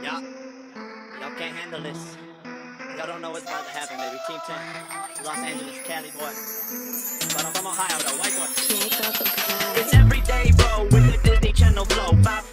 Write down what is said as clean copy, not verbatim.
Y'all can't handle this. Y'all don't know what's about to happen, baby. Team 10, Los Angeles, Cali boy. But I'm Ohio, though, white boy. It's every day, bro, with the Disney Channel flow.